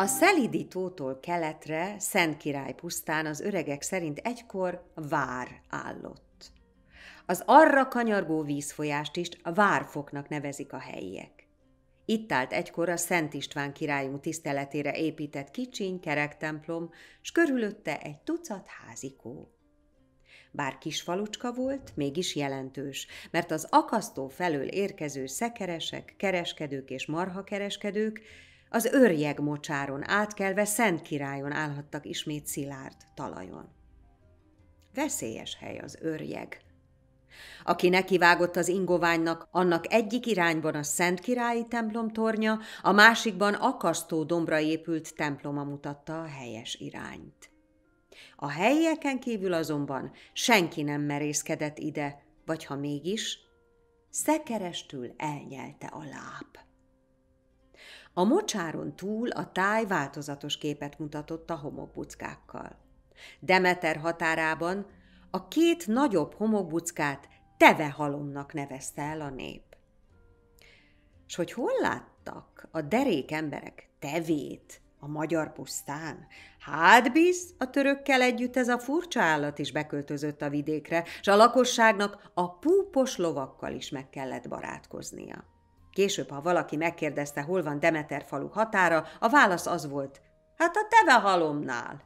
A Szelidi tótól keletre, Szentkirály pusztán az öregek szerint egykor vár állott. Az arra kanyargó vízfolyást is Várfoknak nevezik a helyiek. Itt állt egykor a Szent István királyunk tiszteletére épített kicsiny kerektemplom, s körülötte egy tucat házikó. Bár kis falucska volt, mégis jelentős, mert az akasztó felől érkező szekeresek, kereskedők és marhakereskedők az Őrjegmocsáron átkelve Szentkirályon állhattak ismét szilárd talajon. Veszélyes hely az Őrjeg. Aki nekivágott az ingoványnak, annak egyik irányban a Szentkirályi templom tornya, a másikban akasztó dombra épült temploma mutatta a helyes irányt. A helyieken kívül azonban senki nem merészkedett ide, vagy ha mégis, szekerestül elnyelte a láb. A mocsáron túl a táj változatos képet mutatott a homokbuckákkal. Demeter határában a két nagyobb homokbuckát Tevehalomnak nevezte el a nép. S hogy hol láttak a derék emberek tevét a magyar pusztán? Hát bizt, a törökkel együtt ez a furcsa állat is beköltözött a vidékre, s a lakosságnak a púpos lovakkal is meg kellett barátkoznia. Később, ha valaki megkérdezte, hol van Demeter falu határa, a válasz az volt, hát a Tevehalomnál.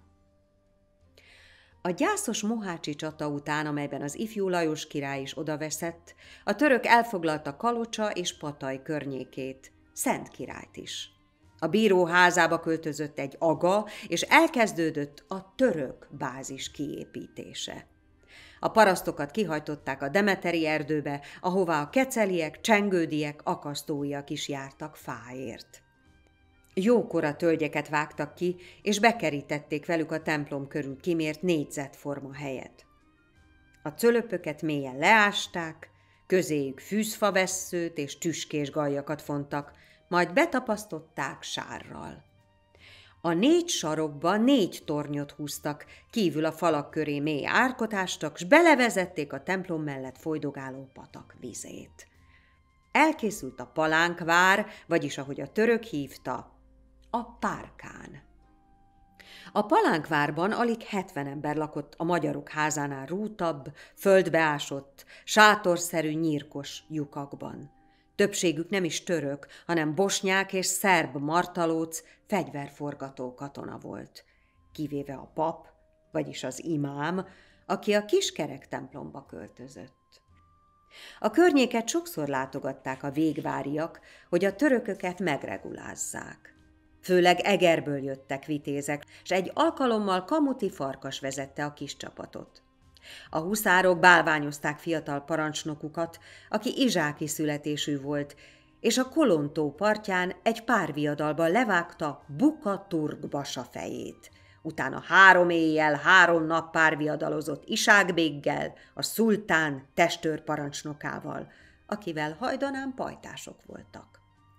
A gyászos mohácsi csata után, amelyben az ifjú Lajos király is odaveszett, a török elfoglalta Kalocsa és Pataj környékét, Szentkirályt is. A bíró házába költözött egy aga, és elkezdődött a török bázis kiépítése. A parasztokat kihajtották a demeteri erdőbe, ahová a keceliek, csengődiek, akasztóiak is jártak fáért. Jókora tölgyeket vágtak ki, és bekerítették velük a templom körül kimért négyzetforma helyet. A cölöpöket mélyen leásták, közéjük fűzfavesszőt és tüskés galjakat fontak, majd betapasztották sárral. A négy sarokba 4 tornyot húztak, kívül a falak köré mély árkot ástak, s belevezették a templom mellett folydogáló patak vizét. Elkészült a palánkvár, vagyis ahogy a török hívta, a párkán. A palánkvárban alig 70 ember lakott a magyarok házánál rútabb, földbeásott, sátorszerű nyírkos lyukakban. Többségük nem is török, hanem bosnyák és szerb martalóc, fegyverforgató katona volt, kivéve a pap, vagyis az imám, aki a kiskerek templomba költözött. A környéket sokszor látogatták a végváriak, hogy a törököket megregulázzák. Főleg Egerből jöttek vitézek, s egy alkalommal Kamuti Farkas vezette a kis csapatot. A huszárok bálványozták fiatal parancsnokukat, aki izsáki születésű volt, és a Kolontó partján egy párviadalban levágta Buka Turk Basa fejét. Utána 3 éjjel, 3 nap párviadalozott Isákbéggel, a szultán testőrparancsnokával, akivel hajdanán pajtások voltak.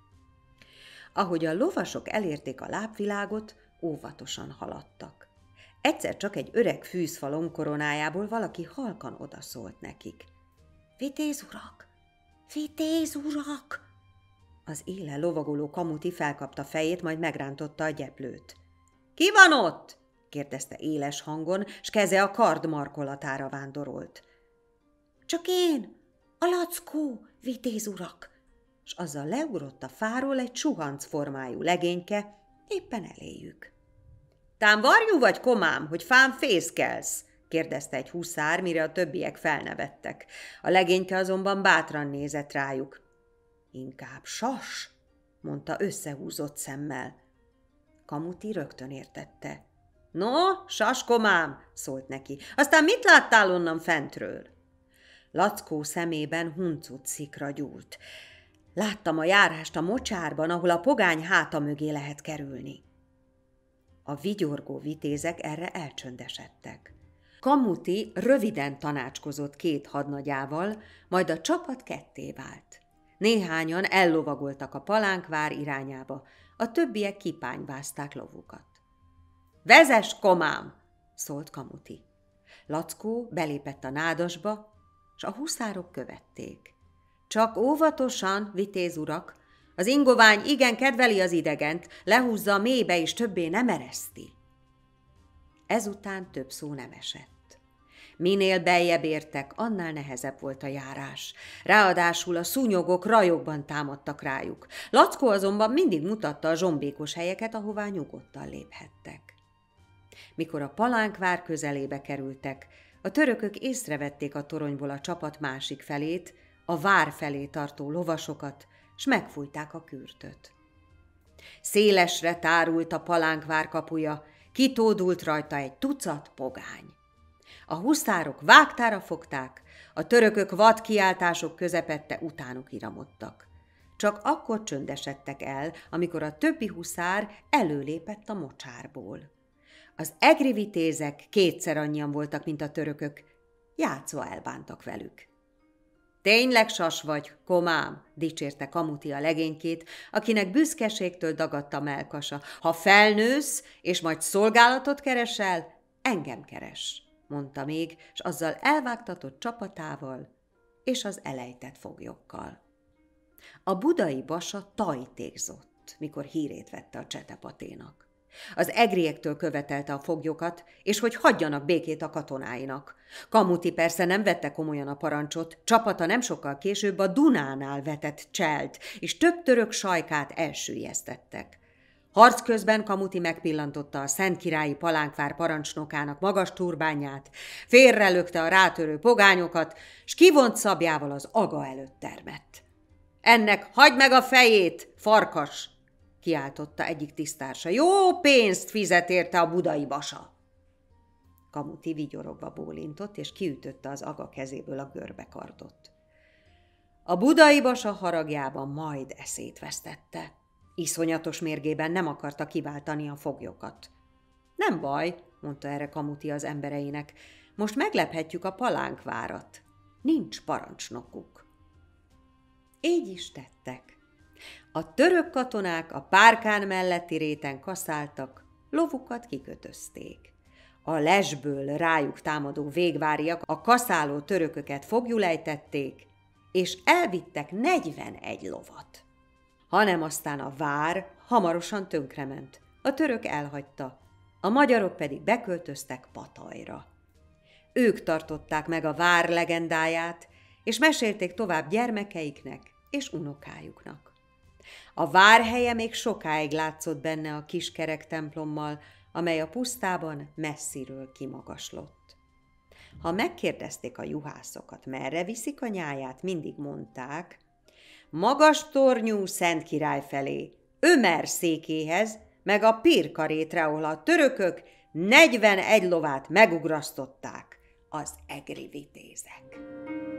Ahogy a lovasok elérték a lábvilágot, óvatosan haladtak. Egyszer csak egy öreg fűzfa lombkoronájából valaki halkan odaszólt nekik. Vitéz urak! Vitéz urak! Az élen lovagoló Kamuti felkapta fejét, majd megrántotta a gyeplőt. Ki van ott? kérdezte éles hangon, s keze a kard markolatára vándorolt. Csak én, a Lackó, vitéz urak! S azzal leugrott a fáról egy suhanc formájú legényke, éppen eléjük. Tám varjú vagy komám, hogy fán fészkelsz? kérdezte egy huszár, mire a többiek felnevettek. A legényke azonban bátran nézett rájuk. Inkább sas, mondta összehúzott szemmel. Kamuti rögtön értette. No, sas komám, szólt neki. Aztán mit láttál onnan fentről? Lackó szemében huncut szikra gyúlt. Láttam a járást a mocsárban, ahol a pogány háta mögé lehet kerülni. A vigyorgó vitézek erre elcsöndesedtek. Kamuti röviden tanácskozott 2 hadnagyával, majd a csapat ketté vált. Néhányan ellovagoltak a palánkvár irányába, a többiek kipányvázták lovukat. Vezess, komám! szólt Kamuti. Lackó belépett a nádasba, s a huszárok követték. Csak óvatosan, vitéz urak, Az ingovány igen kedveli az idegent, lehúzza a mélybe, és többé nem ereszti. Ezután több szó nem esett. Minél beljebb értek, annál nehezebb volt a járás. Ráadásul a szúnyogok rajokban támadtak rájuk. Lackó azonban mindig mutatta a zsombékos helyeket, ahová nyugodtan léphettek. Mikor a palánkvár közelébe kerültek, a törökök észrevették a toronyból a csapat másik felét, a vár felé tartó lovasokat, s megfújták a kürtöt. Szélesre tárult a palánkvár kapuja, kitódult rajta egy tucat pogány. A huszárok vágtára fogták, a törökök vad kiáltások közepette utánuk iramodtak. Csak akkor csöndesedtek el, amikor a többi huszár előlépett a mocsárból. Az egri vitézek kétszer annyian voltak, mint a törökök, játszva elbántak velük. Tényleg sas vagy, komám, dicsérte Kamuti a legénykét, akinek büszkeségtől dagadt a mellkasa. Ha felnősz, és majd szolgálatot keresel, engem keres, mondta még, s azzal elvágtatott csapatával és az elejtett foglyokkal. A budai basa tajtékzott, mikor hírét vette a csetepaténak. Az egriektől követelte a foglyokat, és hogy hagyjanak békét a katonáinak. Kamuti persze nem vette komolyan a parancsot, csapata nem sokkal később a Dunánál vetett cselt, és több török sajkát elsüllyesztettek. Harc közben Kamuti megpillantotta a szentkirályi palánkvár parancsnokának magas turbányát, félrelökte a rátörő pogányokat, s kivont szabjával az aga előtt termett. Ennek hagyd meg a fejét, farkas! Kiáltotta egyik tisztársa. Jó pénzt fizet érte a budai basa. Kamuti vigyorogva bólintott, és kiütötte az aga kezéből a görbekardot. A budai basa haragjában majd eszét vesztette. Iszonyatos mérgében nem akarta kiváltani a foglyokat. Nem baj, mondta erre Kamuti az embereinek, most meglephetjük a palánkvárat. Nincs parancsnokuk. Így is tettek. A török katonák a párkán melletti réten kaszáltak, lovukat kikötözték. A lesből rájuk támadó végváriak a kaszáló törököket foglyul ejtették, és elvittek 41 lovat. Hanem aztán a vár hamarosan tönkrement, a török elhagyta, a magyarok pedig beköltöztek Patajra. Ők tartották meg a vár legendáját, és mesélték tovább gyermekeiknek és unokájuknak. A várhelye még sokáig látszott benne a kiskerek templommal, amely a pusztában messziről kimagaslott. Ha megkérdezték a juhászokat, merre viszik a nyáját, mindig mondták, magas tornyú Szent Király felé, Ömer székéhez, meg a Pirkarétre, ahol a törökök 41 lovát megugrasztották az egri vitézek.